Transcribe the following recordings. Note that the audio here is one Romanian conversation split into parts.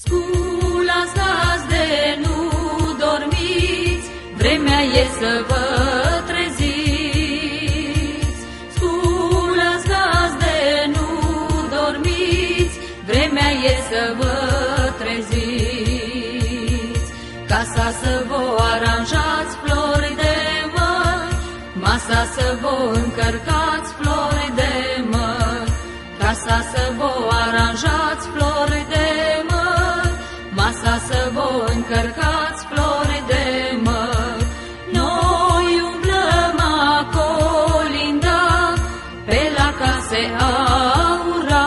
Sculați, dați de nu dormiți, vremea e să vă treziți. Sculați, dați de nu dormiți, vremea e să vă treziți. Casa să vă aranjați, flori de măr, masa să vă încărcați, flori de măr. Casa să vă aranjați, flori de măr, masa să vă încărcați, flori de măr. Noi umblăm a colinda pe la case aura.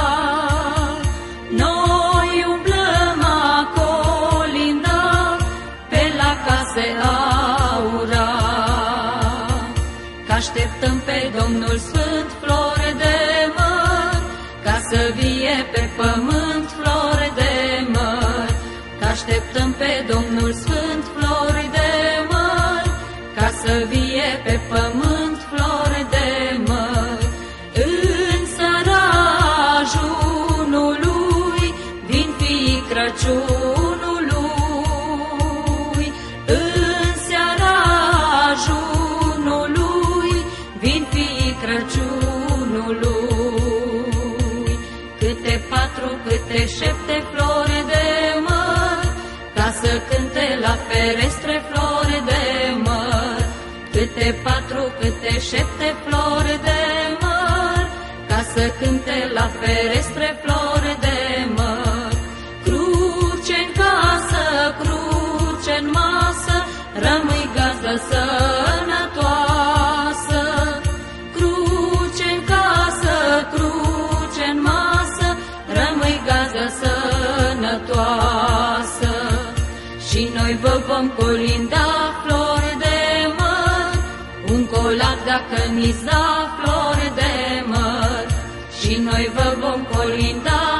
Noi umblăm a colinda pe la case aura. Că așteptăm pe Domnul Sfânt, flori de măr, ca să vie pe pământ, flori de măr. Că așteptăm pe Domnul Sfânt, flori de măr, ca să vie pe pământ, flori de măr. În seara ajunului vin fiii Crăciunului. În seara ajunului vin fiii Crăciunului. Câte patru, câte șapte flori de măr, ca să cânte la ferestre, flori de măr. Câte patru, câte șapte flori de măr, ca să cânte la ferestre, flori de măr. Cruce-n casă, cruce-n masă, rămâi gazdă sănătoasă. Cruce-n casă, cruce-n masă, rămâi gazdă sănătoasă. Și noi vă vom colinda, flori de măr, un colac dacă ni-ți da, flori de măr. Și noi vă vom colinda,